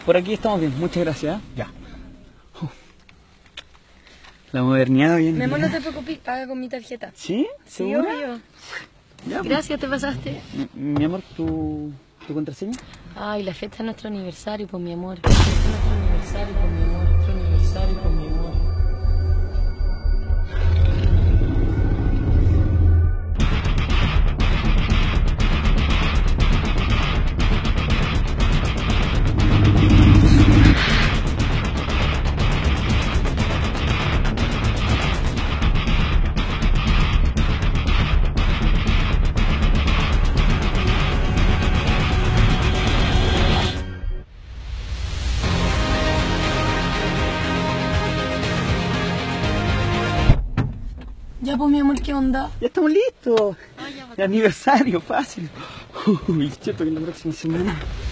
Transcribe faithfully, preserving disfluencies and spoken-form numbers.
por aquí estamos bien, muchas gracias. ¿eh? Ya. Uh. La modernidad hoy en Mi amor, día. no te preocupes, paga con mi tarjeta. ¿Sí? Sí, ¿Segura? obvio. Ya, pues. Gracias, te pasaste. Mi, mi amor, ¿tu, tu contraseña? Ay, la fecha de nuestro aniversario, pues mi amor. La fecha de nuestro aniversario, pues mi amor. Nuestro aniversario, pues mi amor. Ya, pues mi amor, ¿qué onda? Ya estamos listos. Ah, ya, El aniversario, fácil. Uy, cierto que la próxima semana